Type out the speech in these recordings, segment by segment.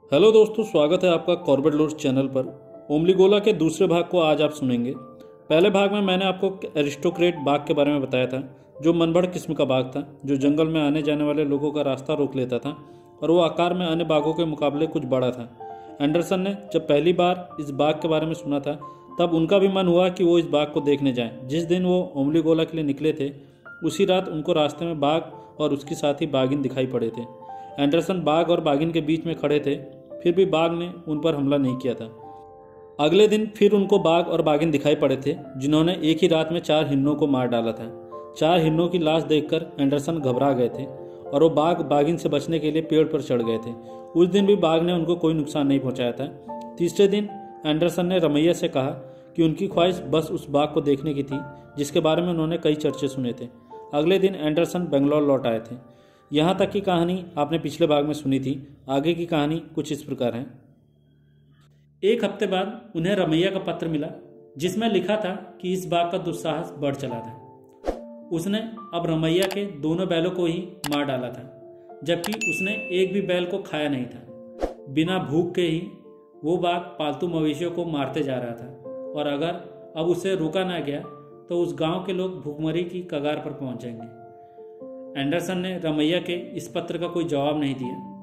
Hello दोस्तों, स्वागत है आपका कॉर्बेट लॉर्ड्स चैनल पर। ओमलीगोला के दूसरे भाग को आज आप सुनेंगे। पहले भाग में मैंने आपको एरिस्टोक्रेट बाघ के बारे में बताया था, जो मनबड़ किस्म का बाघ था, जो जंगल में आने जाने वाले लोगों का रास्ता रोक लेता था और वो आकार में अन्य बाघों के मुकाबले कुछ बड़ा था। एंडरसन ने जब पहली बार इस बाघ के बारे में सुना था, तब उनका भी मन हुआ कि वो इस बाघ को देखने जाएं। जिस दिन वो ओमलीगोला के लिए निकले थे, उसी रात उनको रास्ते में बाघ और उसकी साथी बाघिन दिखाई पड़े थे। एंडरसन बाघ और बाघिन के बीच में खड़े थे, फिर भी बाघ ने उन पर हमला नहीं किया था। अगले दिन फिर उनको बाघ और बाघिन दिखाई पड़े थे, जिन्होंने एक ही रात में 4 हिरणों को मार डाला था। 4 हिरणों की लाश देखकर एंडरसन घबरा गए थे और वो बाघ बाघिन से बचने के लिए पेड़ पर चढ़ गए थे। उस दिन भी बाघ ने उनको कोई नुकसान नहीं पहुंचाया था। तीसरे दिन एंडरसन ने रमैया से कहा कि उनकी ख्वाहिश बस उस बाघ को देखने की थी, जिसके बारे में उन्होंने कई चर्चे सुने थे। अगले दिन एंडरसन बेंगलोर लौट आए थे। यहाँ तक की कहानी आपने पिछले भाग में सुनी थी। आगे की कहानी कुछ इस प्रकार है। एक हफ्ते बाद उन्हें रमैया का पत्र मिला, जिसमें लिखा था कि इस बाघ का दुस्साहस बढ़ चला था। उसने अब रमैया के दोनों बैलों को ही मार डाला था, जबकि उसने एक भी बैल को खाया नहीं था। बिना भूख के ही वो बाघ पालतू मवेशियों को मारते जा रहा था, और अगर अब उसे रोका ना गया तो उस गांव के लोग भूखमरी की कगार पर पहुंच जाएंगे। एंडरसन ने रमैया के इस पत्र का कोई जवाब नहीं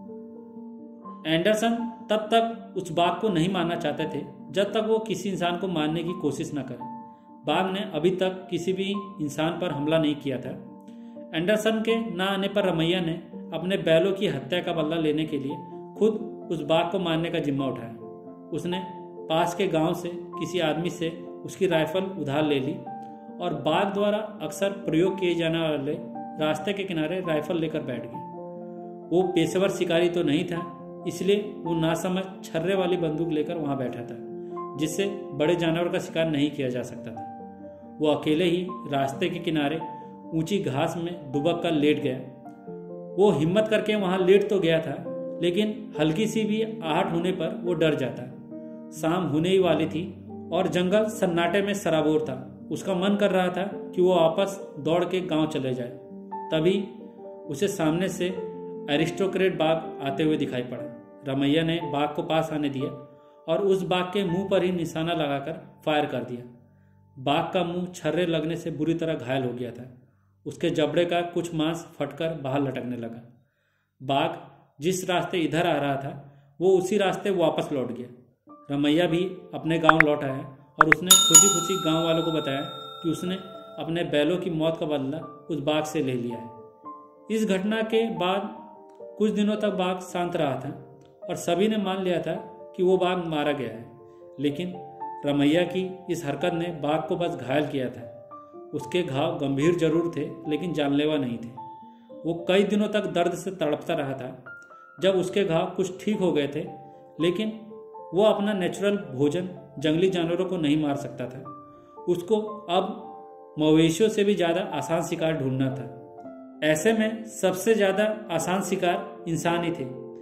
दिया। एंडरसन तब तक उस बाघ को नहीं मारना चाहते थे जब तक वो किसी इंसान को मारने की कोशिश न करे। बाघ ने अभी तक किसी भी इंसान पर हमला नहीं किया था। एंडरसन के न आने पर रमैया ने अपने बैलों की हत्या का बदला लेने के लिए खुद उस बाघ को मारने का जिम्मा उठाया। उसने पास के गांव से किसी आदमी से उसकी राइफल उधार ले ली और बाघ द्वारा अक्सर प्रयोग किए जाने वाले रास्ते के किनारे राइफल लेकर बैठ गया। वो पेशेवर शिकारी तो नहीं था, इसलिए वो नासमझ छर्रे वाली बंदूक लेकर वहां बैठा था, जिससे बड़े जानवर का शिकार नहीं किया जा सकता था। वो अकेले ही रास्ते के किनारे ऊंची घास में दुबक कर लेट गया। वो हिम्मत करके वहां लेट तो गया था, लेकिन हल्की सी भी आहट होने पर वो डर जाता। शाम होने ही वाली थी और जंगल सन्नाटे में सराबोर था। उसका मन कर रहा था कि वो वापस दौड़ के गांव चले जाए। तभी उसे सामने से एरिस्टोक्रेट बाघ आते हुए दिखाई पड़ा। रमैया ने बाघ को पास आने दिया और उस बाघ के मुंह पर ही निशाना लगाकर फायर कर दिया। बाघ का मुंह छर्रे लगने से बुरी तरह घायल हो गया था। उसके जबड़े का कुछ मांस फटकर बाहर लटकने लगा। बाघ जिस रास्ते इधर आ रहा था, वो उसी रास्ते वापस लौट गया। रमैया भी अपने गांव लौट आया और उसने खुशी खुशी गांव वालों को बताया कि उसने अपने बैलों की मौत का बदला उस बाघ से ले लिया है। इस घटना के बाद कुछ दिनों तक बाघ शांत रहा था और सभी ने मान लिया था कि वो बाघ मारा गया है। लेकिन रमैया की इस हरकत ने बाघ को बस घायल किया था। उसके घाव गंभीर जरूर थे, लेकिन जानलेवा नहीं थे। वो कई दिनों तक दर्द से तड़पता रहा था। जब उसके घाव कुछ ठीक हो गए थे, लेकिन वो अपना नेचुरल भोजन जंगली जानवरों को नहीं मार सकता था। उसको अब मवेशियों से भी ज्यादा आसान शिकार ढूंढना था। ऐसे में सबसे ज्यादा आसान शिकार इंसान ही थे।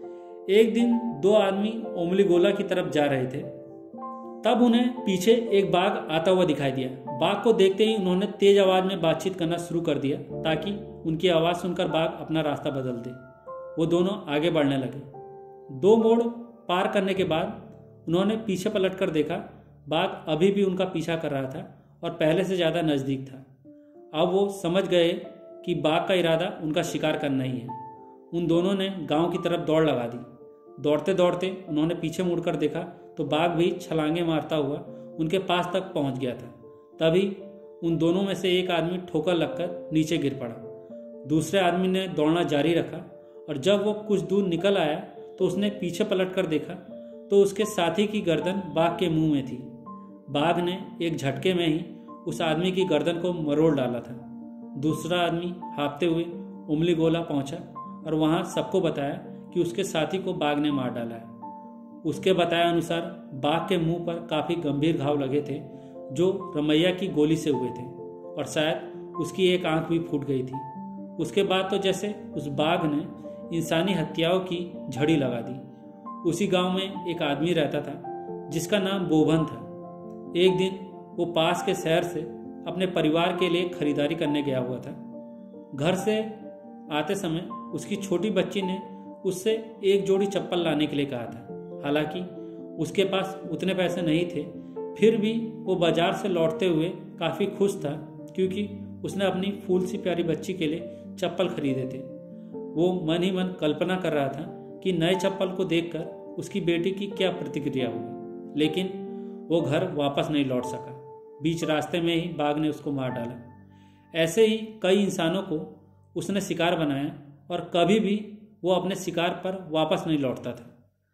एक दिन 2 आदमी ओमलीगोला की तरफ जा रहे थे, तब उन्हें पीछे एक बाघ आता हुआ दिखाई दिया। बाघ को देखते ही उन्होंने तेज आवाज में बातचीत करना शुरू कर दिया, ताकि उनकी आवाज सुनकर बाघ अपना रास्ता बदल दे। वो दोनों आगे बढ़ने लगे। 2 मोड़ पार करने के बाद उन्होंने पीछे पलटकर देखा। बाघ अभी भी उनका पीछा कर रहा था और पहले से ज्यादा नजदीक था। अब वो समझ गए कि बाघ का इरादा उनका शिकार करना ही है। उन दोनों ने गांव की तरफ दौड़ लगा दी। दौड़ते दौड़ते उन्होंने पीछे मुड़कर देखा तो बाघ भी छलांगे मारता हुआ उनके पास तक पहुंच गया था। तभी उन दोनों में से एक आदमी ठोकर लगकर नीचे गिर पड़ा। दूसरे आदमी ने दौड़ना जारी रखा और जब वो कुछ दूर निकल आया तो उसने पीछे पलटकर देखा तो उसके साथी की गर्दन बाघ के मुंह में थी। बाघ ने एक झटके में ही उस आदमी की गर्दन को मरोड़ डाला था। दूसरा आदमी हाँफते हुए ओमलीगोला पहुंचा और वहां सबको बताया कि उसके साथी को बाघ ने मार डाला है। उसके बताए अनुसार बाघ के मुंह पर काफी गंभीर घाव लगे थे, जो रमैया की गोली से हुए थे, और शायद उसकी एक आंख भी फूट गई थी। उसके बाद तो जैसे उस बाघ ने इंसानी हत्याओं की झड़ी लगा दी। उसी गांव में एक आदमी रहता था जिसका नाम बोभन था। एक दिन वो पास के शहर से अपने परिवार के लिए खरीदारी करने गया हुआ था। घर से आते समय उसकी छोटी बच्ची ने उससे एक जोड़ी चप्पल लाने के लिए कहा था। हालांकि उसके पास उतने पैसे नहीं थे, फिर भी वो बाजार से लौटते हुए काफ़ी खुश था क्योंकि उसने अपनी फूल सी प्यारी बच्ची के लिए चप्पल खरीदे थे। वो मन ही मन कल्पना कर रहा था कि नए चप्पल को देखकर उसकी बेटी की क्या प्रतिक्रिया होगी, लेकिन वो घर वापस नहीं लौट सका। बीच रास्ते में ही बाघ ने उसको मार डाला। ऐसे ही कई इंसानों को उसने शिकार बनाया और कभी भी वो अपने शिकार पर वापस नहीं लौटता था।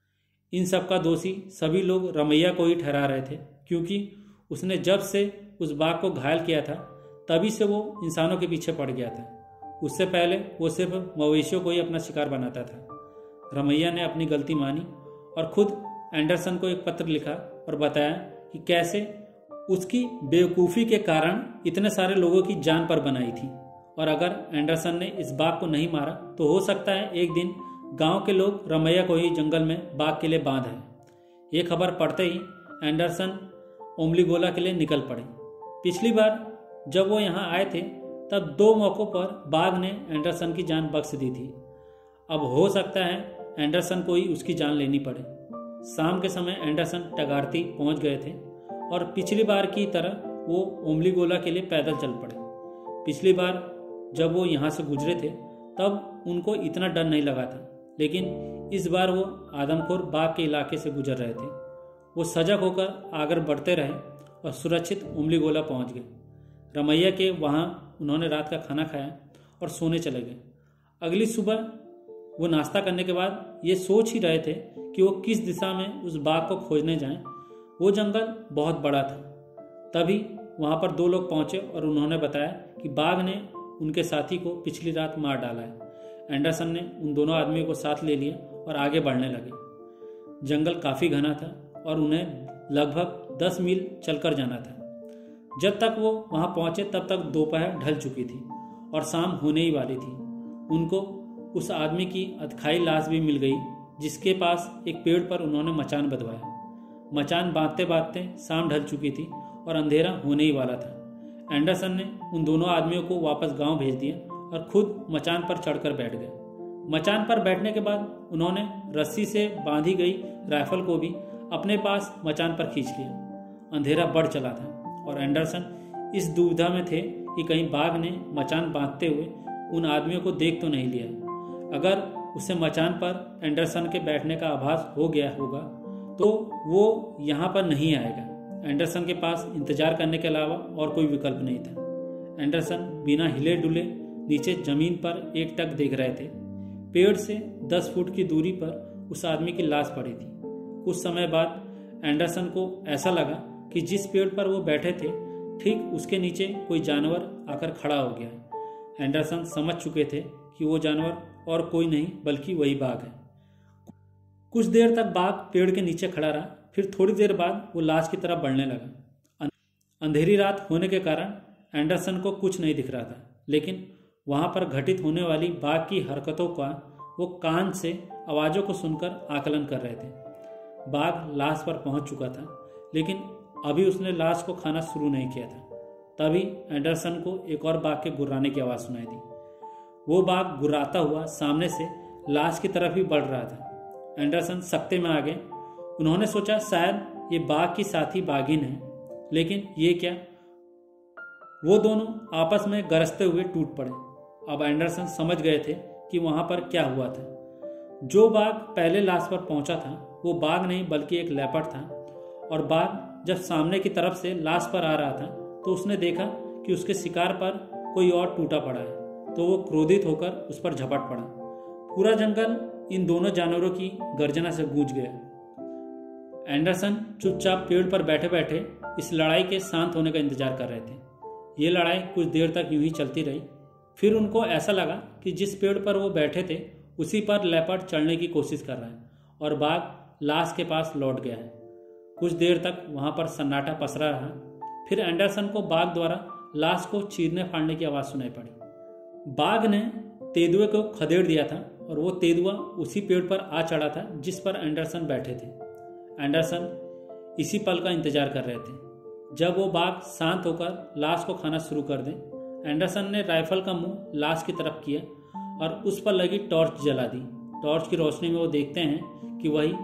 इन सब का दोषी सभी लोग रमैया को ही ठहरा रहे थे क्योंकि उसने जब से उस बाघ को घायल किया था तभी से वो इंसानों के पीछे पड़ गया था। उससे पहले वो सिर्फ मवेशियों को ही अपना शिकार बनाता था। रमैया ने अपनी गलती मानी और खुद एंडरसन को एक पत्र लिखा और बताया कि कैसे उसकी बेवकूफ़ी के कारण इतने सारे लोगों की जान पर बनाई थी, और अगर एंडरसन ने इस बाघ को नहीं मारा तो हो सकता है एक दिन गांव के लोग रमैया को ही जंगल में बाघ के लिए बांध है। ये खबर पढ़ते ही एंडरसन ओम्लीगोला के लिए निकल पड़े। पिछली बार जब वो यहाँ आए थे तब 2 मौक़ों पर बाघ ने एंडरसन की जान बख्श दी थी। अब हो सकता है एंडरसन को ही उसकी जान लेनी पड़े। शाम के समय एंडरसन टगारती पहुंच गए थे और पिछली बार की तरह वो ओम्लीगोला के लिए पैदल चल पड़े। पिछली बार जब वो यहाँ से गुजरे थे तब उनको इतना डर नहीं लगा था, लेकिन इस बार वो आदमखोर बाघ के इलाके से गुजर रहे थे। वो सजग होकर आगे बढ़ते रहे और सुरक्षित ओम्लीगोला पहुँच गए। रमैया के वहाँ उन्होंने रात का खाना खाया और सोने चले गए। अगली सुबह वो नाश्ता करने के बाद ये सोच ही रहे थे कि वो किस दिशा में उस बाघ को खोजने जाएं। वो जंगल बहुत बड़ा था। तभी वहाँ पर 2 लोग पहुँचे और उन्होंने बताया कि बाघ ने उनके साथी को पिछली रात मार डाला है। एंडरसन ने उन दोनों आदमियों को साथ ले लिया और आगे बढ़ने लगे। जंगल काफ़ी घना था और उन्हें लगभग 10 मील चलकर जाना था। जब तक वो वहाँ पहुँचे तब तक दोपहर ढल चुकी थी और शाम होने ही वाली थी। उनको उस आदमी की अधखाई लाश भी मिल गई जिसके पास एक पेड़ पर उन्होंने मचान बंधवाया। मचान बांधते बांधते शाम ढल चुकी थी और अंधेरा होने ही वाला था। एंडरसन ने उन दोनों आदमियों को वापस गांव भेज दिया और खुद मचान पर चढ़कर बैठ गए। मचान पर बैठने के बाद उन्होंने रस्सी से बांधी गई राइफल को भी अपने पास मचान पर खींच लिया। अंधेरा बढ़ चला था और एंडरसन इस दुविधा में थे कि कहीं बाघ ने मचान बांधते हुए उन आदमियों को देख तो नहीं लिया। अगर उसे मचान पर एंडरसन के बैठने का आभास हो गया होगा तो वो यहाँ पर नहीं आएगा। एंडरसन के पास इंतजार करने के अलावा और कोई विकल्प नहीं था। एंडरसन बिना हिले डुले नीचे जमीन पर एकटक देख रहे थे। पेड़ से 10 फुट की दूरी पर उस आदमी की लाश पड़ी थी। कुछ समय बाद एंडरसन को ऐसा लगा कि जिस पेड़ पर वो बैठे थे ठीक उसके नीचे कोई जानवर आकर खड़ा हो गया। एंडरसन समझ चुके थे कि वो जानवर और कोई नहीं बल्कि वही बाघ है। कुछ देर तक बाघ पेड़ के नीचे खड़ा रहा, फिर थोड़ी देर बाद वो लाश की तरफ बढ़ने लगा। अंधेरी रात होने के कारण एंडरसन को कुछ नहीं दिख रहा था, लेकिन वहाँ पर घटित होने वाली बाघ की हरकतों का वो कान से आवाज़ों को सुनकर आकलन कर रहे थे। बाघ लाश पर पहुँच चुका था, लेकिन अभी उसने लाश को खाना शुरू नहीं किया था। तभी एंडरसन को एक और बाघ के गुर्राने की आवाज़ सुनाई दी। वो बाघ गुर्राता हुआ सामने से लाश की तरफ ही बढ़ रहा था। एंडरसन सकते में आ गए। उन्होंने सोचा शायद ये बाघ की साथी बाघिन है, लेकिन ये क्या। वो दोनों आपस में गरजते हुए टूट पड़े। अब एंडरसन समझ गए थे कि वहां पर क्या हुआ था। जो बाघ पहले लाश पर पहुंचा था वो बाघ नहीं बल्कि एक लेपर्ड था, और बाघ जब सामने की तरफ से लाश पर आ रहा था तो उसने देखा कि उसके शिकार पर कोई और टूटा पड़ा है, तो वो क्रोधित होकर उस पर झपट पड़ा। पूरा जंगल इन दोनों जानवरों की गर्जना से गूंज गया। एंडरसन चुपचाप पेड़ पर बैठे बैठे इस लड़ाई के शांत होने का इंतजार कर रहे थे। ये लड़ाई कुछ देर तक यूं ही चलती रही। फिर उनको ऐसा लगा कि जिस पेड़ पर वो बैठे थे उसी पर लेपर्ड चढ़ने की कोशिश कर रहा है और बाघ लाश के पास लौट गया है। कुछ देर तक वहां पर सन्नाटा पसरा रहा। फिर एंडरसन को बाघ द्वारा लाश को चीरने फाड़ने की आवाज़ सुनाई पड़ी। बाघ ने तेंदुए को खदेड़ दिया था और वो तेंदुआ उसी पेड़ पर आ चढ़ा था जिस पर एंडरसन बैठे थे। एंडरसन इसी पल का इंतजार कर रहे थे जब वो बाघ शांत होकर लाश को खाना शुरू कर दें। एंडरसन ने राइफल का मुंह लाश की तरफ किया और उस पर लगी टॉर्च जला दी। टॉर्च की रोशनी में वो देखते हैं कि वही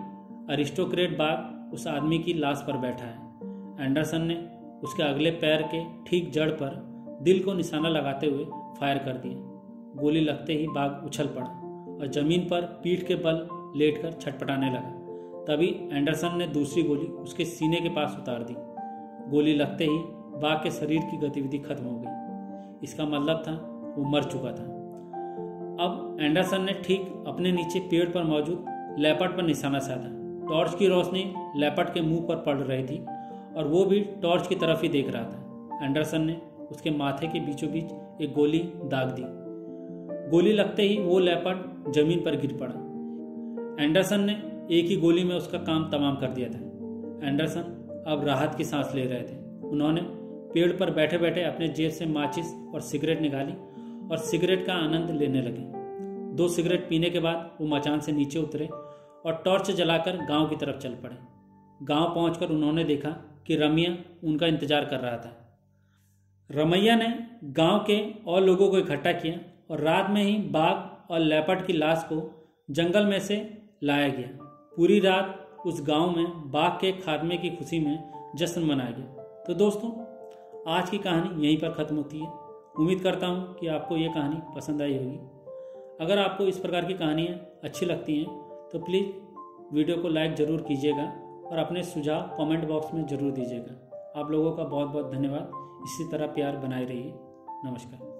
अरिस्टोक्रेट बाघ उस आदमी की लाश पर बैठा है। एंडरसन ने उसके अगले पैर के ठीक जड़ पर दिल को निशाना लगाते हुए फायर कर दिया। गोली लगते ही बाघ उछल पड़ा और जमीन पर पीठ के बल लेटकर छटपटाने लगा। तभी एंडरसन ने दूसरी गोली उसके सीने के पास उतार दी। गोली लगते ही बाघ के शरीर की गतिविधि खत्म हो गई। इसका मतलब था वो मर चुका था। अब एंडरसन ने ठीक अपने नीचे पेड़ पर मौजूद लेपर्ड पर निशाना साधा। टॉर्च की रोशनी लेपर्ड के मुंह पर पड़ रही थी और वो भी टॉर्च की तरफ ही देख रहा था। एंडरसन ने उसके माथे के बीचों बीच एक गोली दाग दी। गोली लगते ही वो लेपर्ड जमीन पर गिर पड़ा। एंडरसन ने एक ही गोली में उसका काम तमाम कर दिया था। एंडरसन अब राहत की सांस ले रहे थे। उन्होंने पेड़ पर बैठे बैठे अपने जेब से माचिस और सिगरेट निकाली और सिगरेट का आनंद लेने लगे। 2 सिगरेट पीने के बाद वो मचान से नीचे उतरे और टॉर्च जलाकर गांव की तरफ चल पड़े। गांव पहुंचकर उन्होंने देखा कि रमैया उनका इंतजार कर रहा था। रमैया ने गांव के और लोगों को इकट्ठा किया और रात में ही बाघ और लेपर्ड की लाश को जंगल में से लाया गया। पूरी रात उस गांव में बाघ के खात्मे की खुशी में जश्न मनाया गया। तो दोस्तों, आज की कहानी यहीं पर ख़त्म होती है। उम्मीद करता हूँ कि आपको ये कहानी पसंद आई होगी। अगर आपको इस प्रकार की कहानियाँ अच्छी लगती हैं तो प्लीज़ वीडियो को लाइक ज़रूर कीजिएगा और अपने सुझाव कमेंट बॉक्स में ज़रूर दीजिएगा। आप लोगों का बहुत बहुत धन्यवाद। इसी तरह प्यार बनाए रहिए। नमस्कार।